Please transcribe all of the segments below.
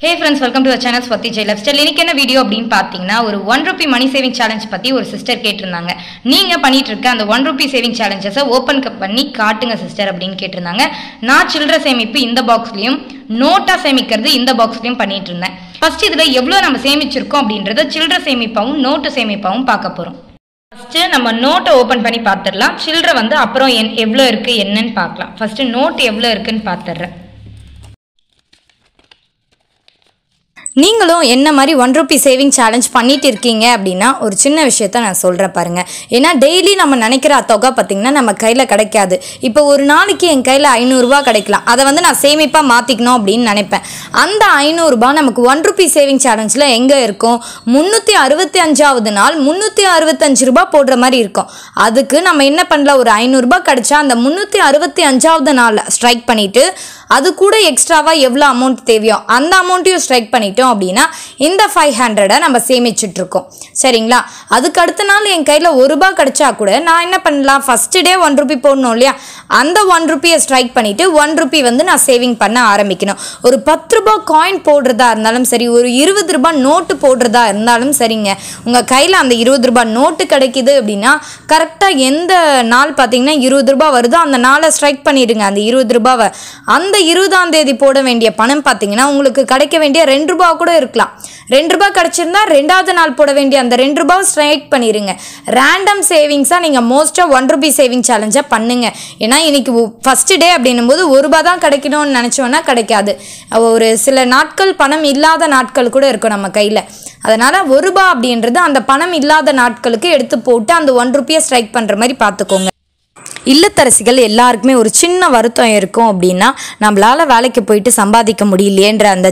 Hey friends, welcome to our channel Swati J Lifestyle. இன்னைக்கு என்ன video அப்படினு பாத்தீங்கன்னா ஒரு 1 rupee மணி சேவிங் சேலஞ்ச் பத்தி ஒரு சிஸ்டர் கேட்டிருந்தாங்க. நீங்க பண்ணிட்டு இருக்க அந்த 1 rupee சேவிங் சேலஞ்சஸை ஓபன் பண்ணி காட்டுங்க சிஸ்டர் அப்படினு கேட்டிருந்தாங்க. நான் சில்லறை சேமிப்பு இந்த பாக்ஸ்லயும் நோட்டா சேமிக்கிறது இந்த பாக்ஸ்லயும் பண்ணிட்டு இருந்தேன். ஃபர்ஸ்ட் இதுல எவ்வளவு நம்ம சேமிச்சிருக்கோம் அப்படின்றத சில்லறை சேமிப்பாவும் நோட்டு சேமிப்பாவும் பார்க்க போறோம். ஃபர்ஸ்ட் நம்ம நோட்டை ஓபன் பண்ணி பார்த்துடலாம். சில்லறை வந்து அப்புறம் எவ்வளவு இருக்கு என்னன்னு பார்க்கலாம். ஃபர்ஸ்ட் நோட் எவ்வளவு இருக்குன்னு பார்த்துறேன். நீங்களும் என்ன மாதிரி 1 rupee சேவிங் சேலஞ்ச் பண்ணிட்டு இருக்கீங்க அப்படின்னா ஒரு சின்ன விஷயத்த நான் சொல்கிறேன் பாருங்க. ஏன்னா டெய்லி நம்ம நினைக்கிற தொகை பார்த்திங்கன்னா நம்ம கையில் கிடைக்காது. இப்போ ஒரு நாளைக்கு என் கையில் 500 ரூபா கிடைக்கலாம். அதை வந்து நான் சேமிப்பாக மாற்றிக்கணும் அப்படின்னு நினைப்பேன். அந்த 500 ரூபா நமக்கு 1 rupee சேவிங் சேலஞ்சில் எங்கே இருக்கும்? 365வது நாள் 365 ரூபா போடுற மாதிரி இருக்கும். அதுக்கு நம்ம என்ன பண்ணலாம், ஒரு 500 ரூபா கிடைச்சா அந்த 365வது நாளில் ஸ்ட்ரைக் பண்ணிவிட்டு அது கூட எக்ஸ்ட்ராவாக எவ்வளோ அமௌண்ட் தேவையோ அந்த அமௌண்ட்டையும் ஸ்ட்ரைக் பண்ணிட்டோம் அப்படின்னா இந்த 500 நம்ம சேமிச்சுட்ருக்கோம். சரிங்களா? அதுக்கு அடுத்த நாள் என் கையில் 1 ரூபா கிடைச்சா கூட நான் என்ன பண்ணலாம், ஃபஸ்ட்டு டே 1 rupee போடணும் இல்லையா, அந்த 1 rupeeயை ஸ்ட்ரைக் பண்ணிவிட்டு 1 rupee வந்து நான் சேவிங் பண்ண ஆரம்பிக்கணும். ஒரு 10 ரூபா காயின் போடுறதா இருந்தாலும் சரி, ஒரு 20 ரூபா நோட்டு போடுறதா இருந்தாலும் சரிங்க, உங்கள் கையில் அந்த 20 ரூபா நோட்டு கிடைக்கிது அப்படின்னா கரெக்டாக எந்த நாள் பார்த்தீங்கன்னா 20 ரூபா வருதோ அந்த நாளை ஸ்ட்ரைக் பண்ணிடுங்க. அந்த 20 ரூபாவை அந்த 20ஆம் தேதி போட வேண்டிய பணம் பார்த்தீங்கன்னா உங்களுக்கு கிடைக்க வேண்டிய 2 ரூபா கூட இருக்கலாம். 2 ரூபா கிடைச்சிருந்தா 2வது நாள் போட வேண்டிய அந்த 2 ரூபாவை ஸ்ட்ரைக் பண்ணிடுங்க. ரேண்டம் சேவிங்ஸாக நீங்கள் மோஸ்ட்டாக 1 rupee சேவிங் சேலஞ்சை பண்ணுங்க. ஏன்னா இன்னைக்கு ஃபஸ்ட்டு டே அப்படின்னும் போது 1 ரூபா தான் கிடைக்கணும்னு நினச்சோன்னா கிடைக்காது. ஒரு சில நாட்கள் பணம் இல்லாத நாட்கள் கூட இருக்கும் நம்ம கையில். அதனால் 1 ரூபா அப்படின்றது அந்த பணம் இல்லாத நாட்களுக்கு எடுத்து போட்டு அந்த 1 rupeeயை ஸ்ட்ரைக் பண்ணுற மாதிரி பார்த்துக்கோங்க. இல்லத்தரசிகள் எல்லாருக்குமே ஒரு சின்ன வருத்தம் இருக்கும். அப்படின்னா நம்மளால் வேலைக்கு போயிட்டு சம்பாதிக்க முடியலையேன்ற அந்த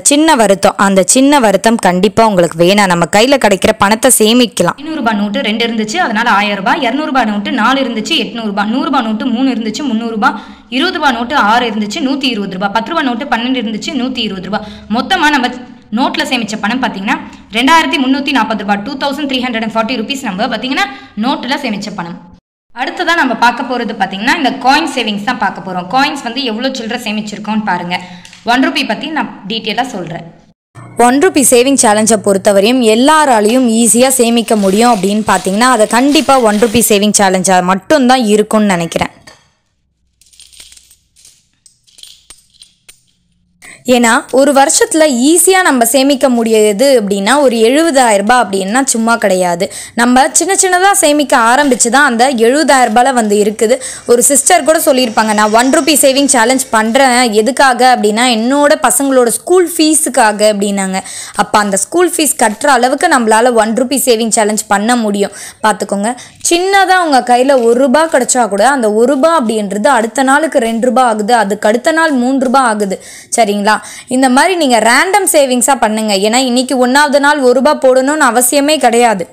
சின்ன வருத்தம் கண்டிப்பாக உங்களுக்கு வேணாம். நம்ம கையில் கிடைக்கிற பணத்தை சேமிக்கலாம். 500 ரூபாய் நோட்டு 2 இருந்துச்சு, அதனால 1000 ரூபாய். 200 ரூபாய் நோட்டு 4 இருந்துச்சு, 800 ரூபாய். 100 ரூபாய் நோட்டு 3 இருந்துச்சு, 300 ரூபாய். 20 ரூபாய் நோட்டு 6 இருந்துச்சு, 120 ரூபாய். 10 ரூபாய் நோட்டு 12 இருந்துச்சு, 120 ரூபாய். மொத்தமாக நம்ம நோட்டில் சேமிச்ச பணம் பார்த்தீங்கன்னா 2340 ரூபாய், 2340 rupees நம்ம பார்த்தீங்கன்னா நோட்டில் சேமிச்ச பணம். அடுத்ததான் நம்ம பார்க்க போகிறது பார்த்தீங்கன்னா இந்த காயின் சேவிங்ஸ் தான் பார்க்க போகிறோம். காயின்ஸ் வந்து எவ்வளோ சில்லறை சேமிச்சிருக்கோன்னு பாருங்கள். 1 rupee பற்றி நான் டீட்டெயிலாக சொல்கிறேன். 1 rupee சேவிங் சேலஞ்சை பொறுத்தவரையும் எல்லாராலையும் ஈஸியாக சேமிக்க முடியும் அப்படின்னு பார்த்தீங்கன்னா அதை கண்டிப்பாக 1 rupee சேவிங் சேலஞ்சாக மட்டும்தான் இருக்கும்னு நினைக்கிறேன். ஏன்னா ஒரு வருஷத்தில் ஈஸியாக நம்ம சேமிக்க முடியுது அப்படின்னா ஒரு 70,000 ரூபாய் அப்படின்னா சும்மா கிடையாது. நம்ம சின்னதாக சேமிக்க ஆரம்பித்து தான் அந்த 70,000 ரூபாயில் வந்து இருக்குது. ஒரு சிஸ்டர் கூட சொல்லியிருப்பாங்க, நான் 1 rupee சேவிங் சேலஞ்ச் பண்ணுறேன் எதுக்காக அப்படின்னா என்னோட பசங்களோட ஸ்கூல் ஃபீஸுக்காக அப்படின்னாங்க. அப்போ அந்த ஸ்கூல் ஃபீஸ் கட்டுற அளவுக்கு நம்மளால் 1 rupee சேவிங் சேலஞ்ச் பண்ண முடியும். பார்த்துக்கோங்க, சின்னதாக உங்கள் கையில் 1 ரூபா கிடச்சா கூட அந்த 1 ரூபா அப்படின்றது அடுத்த நாளுக்கு 2 ரூபா ஆகுது, அதுக்கு அடுத்த நாள் 3 ரூபா ஆகுது. சரிங்களா? இந்த மாதிரி நீங்க ரேண்டம் சேவிங்ஸா பண்ணுங்க. ஏன்னா இன்னைக்கு 1வது நாள் 1 ரூபா போடணும்னு அவசியமே கிடையாது.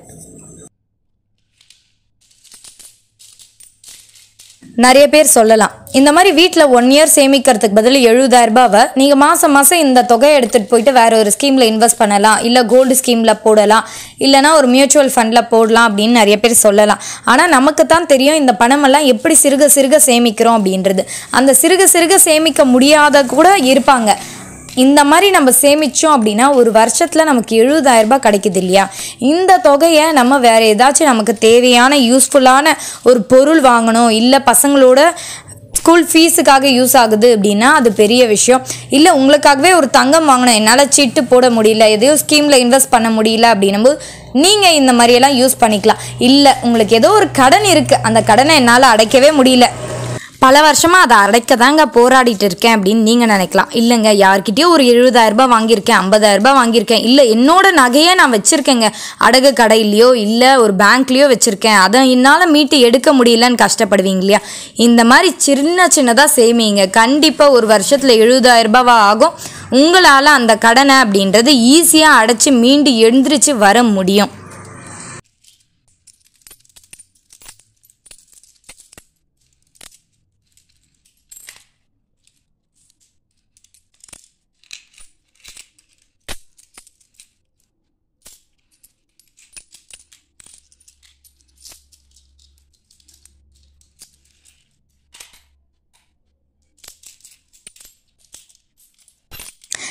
நிறைய பேர் சொல்லலாம், இந்த மாதிரி வீட்டில் 1 year சேமிக்கிறதுக்கு பதில் 70,000 ரூபாவை நீங்கள் மாதம் இந்த தொகையை எடுத்துகிட்டு போயிட்டு வேற ஒரு ஸ்கீமில் இன்வெஸ்ட் பண்ணலாம், இல்லை கோல்டு ஸ்கீமில் போடலாம், இல்லைனா ஒரு மியூச்சுவல் ஃபண்டில் போடலாம் அப்படின்னு நிறைய பேர் சொல்லலாம். ஆனால் நமக்கு தான் தெரியும் இந்த பணமெல்லாம் எப்படி சிறுக சேமிக்கிறோம் அப்படின்றது. அந்த சிறுக சேமிக்க முடியாத கூட இருப்பாங்க. இந்த மாதிரி நம்ம சேமித்தோம் அப்படின்னா ஒரு வருஷத்தில் நமக்கு 70,000 ரூபாய் கிடைக்குது இல்லையா? இந்த தொகையை நம்ம வேறு ஏதாச்சும் நமக்கு தேவையான யூஸ்ஃபுல்லான ஒரு பொருள் வாங்கணும், இல்லை பசங்களோட ஸ்கூல் ஃபீஸுக்காக யூஸ் ஆகுது அப்படின்னா அது பெரிய விஷயம். இல்லை உங்களுக்காகவே ஒரு தங்கம் வாங்கணும், என்னால் சீட்டு போட முடியல, எதையோ ஸ்கீமில் இன்வெஸ்ட் பண்ண முடியல அப்படின்னும்போது நீங்கள் இந்த மாதிரியெல்லாம் யூஸ் பண்ணிக்கலாம். இல்லை உங்களுக்கு ஏதோ ஒரு கடன் இருக்குது, அந்த கடனை என்னால் அடைக்கவே முடியல, பல வருஷமாக அதை அடைக்க தாங்க போராடிட்டு இருக்கேன் அப்படின்னு நீங்கள் நினைக்கலாம். இல்லைங்க, யார்கிட்டயோ ஒரு 70,000 ரூபாய் வாங்கியிருக்கேன், 50,000 ரூபாய் வாங்கியிருக்கேன், இல்லை என்னோட நகையை நான் வச்சுருக்கேங்க, அடகு கடையிலையோ இல்லை ஒரு பேங்க்லேயோ வச்சுருக்கேன், அதை என்னால் மீட்டு எடுக்க முடியலன்னு கஷ்டப்படுவீங்க இல்லையா? இந்த மாதிரி சின்னதாக சேமிங்க. கண்டிப்பாக ஒரு வருஷத்தில் 70,000 ரூபாய் ஆகும். உங்களால் அந்த கடனை அப்படின்றது ஈஸியாக அடைச்சி மீண்டு எழுந்திரிச்சு வர முடியும்.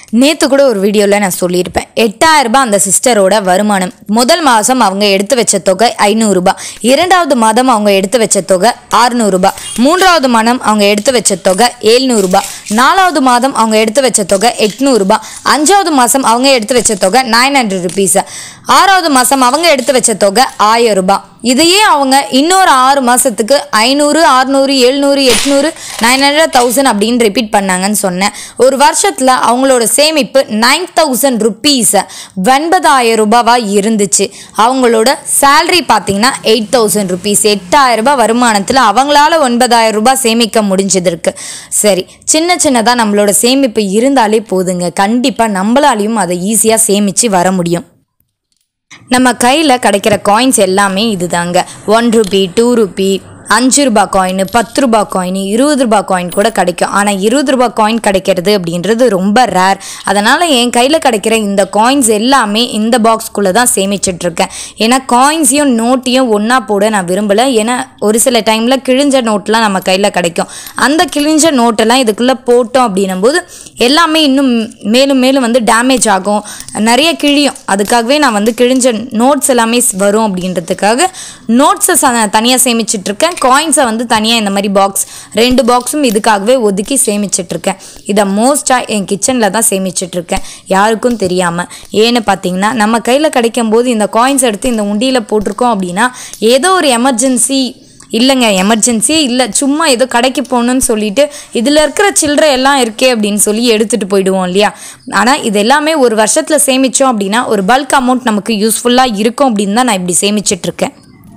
நேற்று கூட ஒரு வீடியோவில் நான் சொல்லியிருப்பேன் 8000 ரூபாய் அந்த சிஸ்டரோட வருமானம். முதல் மாதம் அவங்க எடுத்து வச்ச தொகை 500 ரூபாய், இரண்டாவது மாதம் அவங்க எடுத்து வச்ச தொகை 600 ரூபாய், மூன்றாவது மாதம் அவங்க எடுத்து வச்ச தொகை 700 ரூபாய், நாலாவது மாதம் அவங்க எடுத்து வச்ச தொகை 800 ரூபாய், அஞ்சாவது மாதம் அவங்க எடுத்து வச்ச தொகை 900 ருபீஸ், ஆறாவது மாதம் அவங்க எடுத்து வச்ச தொகை 1000 ரூபாய். இதையே அவங்க இன்னொரு 6 மாதத்துக்கு 500, 600, 700, 800, 900, 1000 அப்படின்னு ரிப்பீட் பண்ணாங்கன்னு சொன்னேன். ஒரு வருஷத்தில் அவங்களோட சேமிப்பு 9000 ருபீஸ், 9,000 ரூபாவாக இருந்துச்சு. அவங்களோட சேலரி பார்த்தீங்கன்னா 8000 ருபீஸ். 8000 ரூபாய் வருமானத்தில் அவங்களால 9,000 ரூபாய் சேமிக்க முடிஞ்சதற்கு. சரி, சின்னதாக நம்மளோட சேமிப்பு இருந்தாலே போதுங்க, கண்டிப்பாக நம்மளாலையும் அதை ஈஸியாக சேமித்து வர முடியும். நம்ம கையில் கிடைக்கிற காயின்ஸ் எல்லாமே இதுதாங்க. 1 ரூபி, 2 ரூபி, 5 ரூபாய் காயின், 10 ரூபாய் காயின், 20 ரூபாய் காயின் கூட கிடைக்கும். ஆனால் 20 ரூபாய் காயின் கிடைக்கிறது அப்படின்றது ரொம்ப ரேர். அதனால் என் கையில் கிடைக்கிற இந்த காயின்ஸ் எல்லாமே இந்த பாக்ஸ்குள்ளே தான் சேமிச்சிட்ருக்கேன். ஏன்னா காயின்ஸையும் நோட்டையும் ஒன்றா போட நான் விரும்பலை. ஏன்னா ஒரு சில டைமில் கிழிஞ்ச நோட்லாம் நம்ம கையில் கிடைக்கும். அந்த கிழிஞ்ச நோட்டெல்லாம் இதுக்குள்ளே போட்டோம் அப்படின்னும் போது எல்லாமே இன்னும் மேலும் மேலும் வந்து டேமேஜ் ஆகும், நிறைய கிழியும். அதுக்காகவே நான் வந்து கிழிஞ்ச நோட்ஸ் எல்லாமே வரும் அப்படின்றதுக்காக நோட்ஸை தனியாக சேமிச்சிட்ருக்கேன். காயின்ஸை வந்து தனியாக இந்த மாதிரி பாக்ஸ் 2 பாக்ஸும் இதுக்காகவே ஒதுக்கி சேமிச்சிட்ருக்கேன். இதை மோஸ்ட்டாக என் கிச்சனில் தான் சேமிச்சிட்ருக்கேன், யாருக்கும் தெரியாமல். ஏன்னு பார்த்தீங்கன்னா நம்ம கையில் கிடைக்கும் போது இந்த காயின்ஸ் எடுத்து இந்த உண்டியில் போட்டிருக்கோம் அப்படின்னா ஏதோ ஒரு எமர்ஜென்சி எமர்ஜென்சியே இல்லை, சும்மா ஏதோ கடைக்கு போகணுன்னு சொல்லிட்டு இதில் இருக்கிற சில்லறை எல்லாம் இருக்கே அப்படின்னு சொல்லி எடுத்துகிட்டு போயிடுவோம் இல்லையா. ஆனால் இது எல்லாமே ஒரு வருஷத்தில் சேமித்தோம் அப்படின்னா ஒரு பல்க் அமௌண்ட் நமக்கு யூஸ்ஃபுல்லாக இருக்கும் அப்படின்னு தான் நான் இப்படி சேமிச்சிட்ருக்கேன்.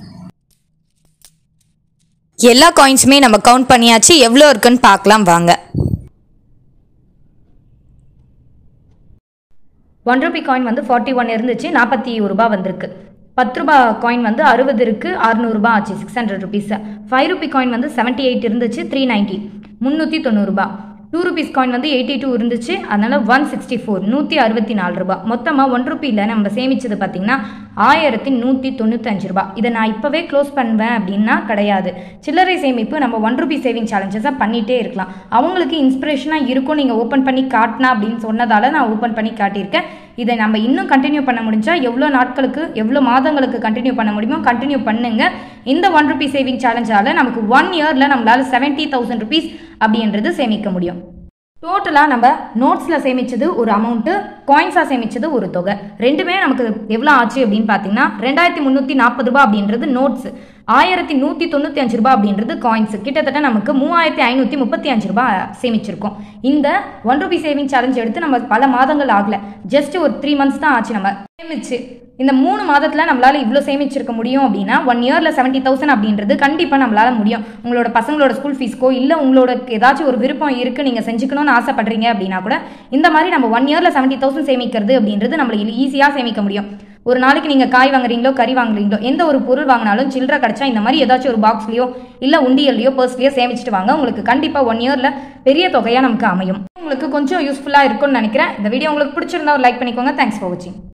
எல்லா காயின்ஸுமே நம்ம கவுண்ட் பண்ணியாச்சு, எவ்வளோ இருக்குன்னு பார்க்கலாம் வாங்க. 1 ரூபி காயின் வந்து 41 இருந்துச்சு, 41 ரூபாய் வந்திருக்கு. 10 ரூபாய் காயின் வந்து 60 இருக்கு, 600 ரூபாய் ஆச்சு, 600 ருபீஸ். 5 ரூபி காயின் வந்து 78 இருந்துச்சு, 390, 390 ரூபாய். 2 ருபீஸ் காயின் வந்து 82 இருந்துச்சு, அதனால 164, 164 ரூபாய். மொத்தமாக 1 ரூபியில் நம்ம சேமிச்சது பார்த்தீங்கன்னா 1195 ரூபாய். இதை நான் இப்போவே க்ளோஸ் பண்ணுவேன் அப்படின்னா கிடையாது. சில்லறை சேமிப்பு நம்ம 1 ரூபி சேவிங் சேலஞ்சஸாக பண்ணிகிட்டே இருக்கலாம். அவங்களுக்கு இன்ஸ்பிரேஷனாக இருக்கும் நீங்கள் ஓப்பன் பண்ணி காட்டினா அப்படின்னு சொன்னதால் நான் ஓப்பன் பண்ணி காட்டியிருக்கேன். இதை நம்ம இன்னும் கண்டினியூ பண்ண முடிஞ்சால் எவ்வளோ நாட்களுக்கு எவ்வளோ மாதங்களுக்கு கண்டினியூ பண்ண முடியுமோ கண்டினியூ பண்ணுங்க. இந்த 1 ரூபி சேவிங் சேலஞ்சால் நமக்கு 1 இயரில் நம்மளால் 70,000 ருபீஸ் அப்படின்றது சேமிக்க முடியும். டோட்டலாக நம்ம நோட்ஸில் சேமித்தது ஒரு அமௌண்ட்டு, காயின்ஸாக சேமித்தது ஒரு தொகை. ரெண்டுமே நமக்கு எவ்வளோ ஆச்சு அப்படின்னு பார்த்தீங்கன்னா 2340 ரூபாய் அப்படின்றது நோட்ஸு, 1195 ரூபாய் அப்படின்றது காயின்ஸு. கிட்டத்தட்ட நமக்கு 3535 ரூபாய் சேமிச்சிருக்கோம். இந்த 1 ரூபி சேவிங் சேலஞ்ச் எடுத்து நம்ம பல மாதங்கள் ஆகலை, ஜஸ்ட் ஒரு 3 மந்த்ஸ் தான் ஆச்சு நம்ம சேமிச்சு. இந்த 3 மாதத்தில் நம்மளால் இவ்வளோ சேமிச்சிருக்க முடியும் அப்படின்னா 1 இயரில் 70,000 அப்படின்றது கண்டிப்பாக நம்மளால் முடியும். உங்களோட பசங்களோட ஸ்கூல் ஃபீஸ்க்கோ இல்லை உங்களோட ஏதாச்சும் ஒரு விருப்பம் இருக்குது, நீங்கள் செஞ்சுக்கணும்னு ஆசைப்படுறீங்க அப்படின்னா கூட இந்த மாதிரி நம்ம 1 இயரில் 70,000 சேமிக்கிறது அப்படின்றது நம்மளுக்கு ஈஸியாக சேமிக்க முடியும். ஒரு நாளைக்கு நீங்கள் காய் வாங்குறீங்களோ கறி வாங்குறீங்களோ எந்த ஒரு பொருள் வாங்கினாலும் சில்லறை கிடச்சா இந்த மாதிரி ஏதாச்சும் ஒரு பாக்ஸ்லையோ இல்லை உண்டியல்லையோ பர்ஸ்லையோ சேமிச்சுட்டு வாங்க. உங்களுக்கு கண்டிப்பாக 1 இயரில் பெரிய தொகையாக நமக்கு அமையும். உங்களுக்கு கொஞ்சம் யூஸ்ஃபுல்லாக இருக்கும்னு நினைக்கிறேன். இந்த வீடியோ உங்களுக்கு பிடிச்சிருந்தா ஒரு லைக் பண்ணிக்கோங்க. தேங்க்ஸ் ஃபார் வாட்சிங்.